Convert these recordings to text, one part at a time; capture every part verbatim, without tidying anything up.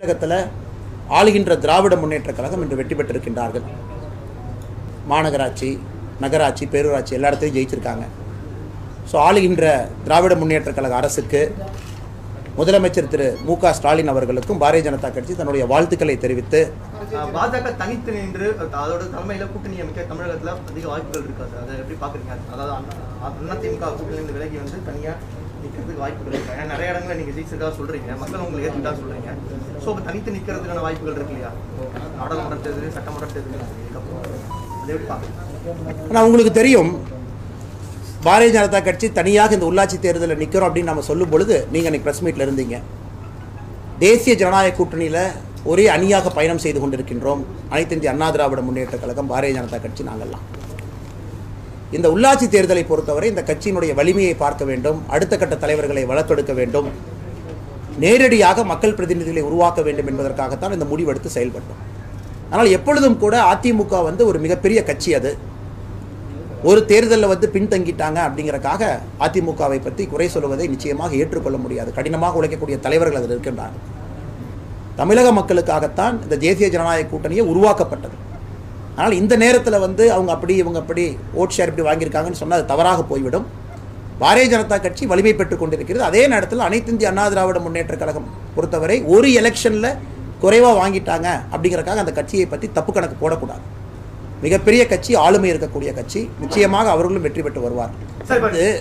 தமிழகத்தில் ஆளுகின்ற திராவிட முன்னேற்றக் கழகம் இன்று வெற்றி பெற்றிருக்கின்றார்கள். மாநகராட்சி, நகராட்சி, பேரூராட்சி எல்லா இடத்துலையும் ஜெயிச்சிருக்காங்க. ஸோ ஆளுகின்ற திராவிட முன்னேற்றக் கழக அரசுக்கு முதலமைச்சர் திரு மு க ஸ்டாலின் அவர்களுக்கும் பாரதிய ஜனதா கட்சி தன்னுடைய வாழ்த்துக்களை தெரிவித்து, பாஜக தனித்து நின்று அதோட தலைமையில கூட்டணி அமைக்க தமிழகத்தில் அதிக வாய்ப்புகள் இருக்காது. அதை எப்படி பாக்குறீங்க? அதாவது அதிமுக கூட்டணியிலிருந்து விலகி வந்து தனியா நிற்கிறதுக்கு வாய்ப்புகள் இருக்கு. ஏன்னா நிறைய இடங்களில் நீங்க ஜெயிச்சிருக்கா சொல்றீங்க, மக்கள் உங்களுக்கு ஏற்றுட்டா சொல்றீங்க. ஸோ தனித்து நிற்கிறதுக்கான வாய்ப்புகள் இருக்கு இல்லையா? நாடாளுமன்ற தேர்தல், சட்டமன்ற தேர்தல் அதை எப்படி பாக்குறீங்க? ஆனால் உங்களுக்கு தெரியும், பாரதிய ஜனதா கட்சி தனியாக இந்த உள்ளாட்சி தேர்தலில் நிற்கிறோம் அப்படின்னு நம்ம சொல்லும் பொழுது நீங்கள் இன்னைக்கு ப்ரெஸ் மீட்டில் இருந்தீங்க. தேசிய ஜனநாயக கூட்டணியில் ஒரே அணியாக பயணம் செய்து கொண்டிருக்கின்றோம். அனைத்து இந்திய அண்ணா திராவிட முன்னேற்ற கழகம், பாரதிய ஜனதா கட்சி, நாங்கள்லாம். இந்த உள்ளாட்சி தேர்தலை பொறுத்தவரை இந்த கட்சியினுடைய வலிமையை பார்க்க வேண்டும், அடுத்த கட்ட தலைவர்களை வளர்த்தெடுக்க வேண்டும், நேரடியாக மக்கள் பிரதிநிதிகளை உருவாக்க வேண்டும் என்பதற்காகத்தான் இந்த முடிவெடுத்து செயல்பட்டோம். ஆனால் எப்பொழுதும் கூட அதிமுக வந்து ஒரு மிகப்பெரிய கட்சி. அது ஒரு தேர்தலில் வந்து பின்தங்கிட்டாங்க அப்படிங்கிறக்காக அதிமுகவை பற்றி குறை சொல்வதை நிச்சயமாக ஏற்றுக்கொள்ள முடியாது. கடினமாக உழைக்கக்கூடிய தலைவர்கள் அதில் இருக்கின்றார்கள். தமிழக மக்களுக்காகத்தான் இந்த தேசிய ஜனநாயக கூட்டணியை உருவாக்கப்பட்டது. ஆனால் இந்த நேரத்தில் வந்து அவங்க அப்படி இவங்க அப்படி ஓட் ஷேர் இப்படி வாங்கியிருக்காங்கன்னு சொன்னால் அது தவறாக போய்விடும். பாரதிய ஜனதா கட்சி வலிமை பெற்றுக் கொண்டிருக்கிறது. அதே நேரத்தில் அனைத்து இந்திய அண்ணா திராவிட முன்னேற்ற கழகம் பொறுத்தவரை ஒரு எலெக்ஷனில் குறைவாக வாங்கிட்டாங்க அப்படிங்கிறக்காக அந்த கட்சியை பற்றி தப்பு கணக்கு போடக்கூடாது. மிகப்பெரிய கட்சி, ஆளுமை இருக்கக்கூடிய கட்சி, நிச்சயமாக அவர்களும் வெற்றி பெற்று வருவார்கள்.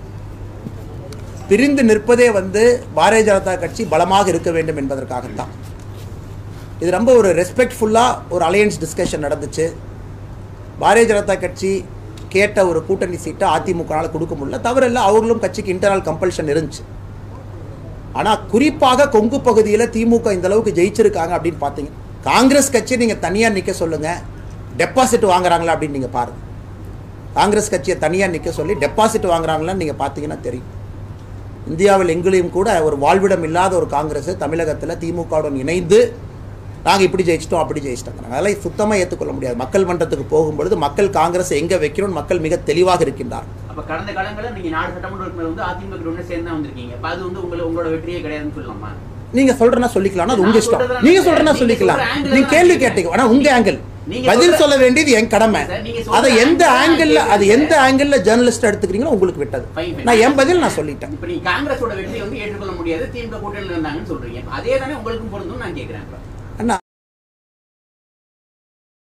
பிரிந்து நிற்பதே வந்து பாரதிய ஜனதா கட்சி பலமாக இருக்க வேண்டும் என்பதற்காகத்தான். இது ரொம்ப ஒரு ரெஸ்பெக்ட்ஃபுல்லாக ஒரு அலையன்ஸ் டிஸ்கஷன் நடந்துச்சு. பாரதிய ஜனதா கட்சி கேட்ட ஒரு கூட்டணி சீட்டை அதிமுகனால் கொடுக்க முடியல. தவறில்லை, அவர்களும் கட்சிக்கு இன்டர்னல் கம்பல்ஷன் இருந்துச்சு. ஆனால் குறிப்பாக கொங்கு பகுதியில் திமுக இந்த அளவுக்கு ஜெயிச்சிருக்காங்க அப்படின்னு பார்த்தீங்க. காங்கிரஸ் கட்சியை நீங்கள் தனியாக நிற்க சொல்லுங்கள், டெபாசிட் வாங்குறாங்களா அப்படின்னு நீங்கள் பாருங்கள். காங்கிரஸ் கட்சியை தனியாக நிற்க சொல்லி டெபாசிட் வாங்குறாங்களான்னு நீங்கள் பார்த்தீங்கன்னா தெரியும். இந்தியாவில் எங்கேயும் கூட ஒரு வாழ்விடம் இல்லாத ஒரு காங்கிரஸ் தமிழகத்தில் திமுகவுடன் இணைந்து நாங்கள் இப்படி ஜெயிச்சிட்டோம் அப்படி ஜெயிச்சிட்டோம். அதெல்லாம் சுத்தமாக ஏற்றுக்கொள்ள முடியாது. மக்கள் மன்றத்துக்கு போகும்பொழுது மக்கள் காங்கிரஸ் எங்கே வைக்கணும் மக்கள் மிக தெளிவாக இருக்கின்றார். அப்போ கடந்த காலங்களில் நீங்கள் நாடு சட்டமன்ற உறுப்பினர் வந்து அதிமுக சேர்ந்து தான் வந்திருக்கீங்க. அது வந்து உங்களை உங்களோட வெற்றியே கிடையாதுன்னு சொல்லலாமா? நீங்க சொல்றனா சொல்லிக்கலாம், அது உங்க இஷ்டம். நீங்க சொல்றனா சொல்லிக்கலாம். நீங்க கேள்வி கேட்டீங்க, ஆனா உங்க ஆங்கிள் பதில் சொல்ல வேண்டியது என் கடமை. அதை எந்த ஆங்கிள் அது எந்த ஆங்கிள் ஜெர்னலிஸ்ட் எடுத்துக்கிறீங்களோ உங்களுக்கு விட்டது. நான் என் பதில் நான் சொல்லிட்டேன். இப்போ நீங்க காங்கிரஸோட வெற்றியை வந்து ஏற்றுக்கொள்ள முடியாது, திமுக கூட்டணியில் இருந்தாங்கன்னு சொல்றீங்க. அதே தானே உங்களுக்கும் பொருந்தும் நான் கேட்கிறேன்.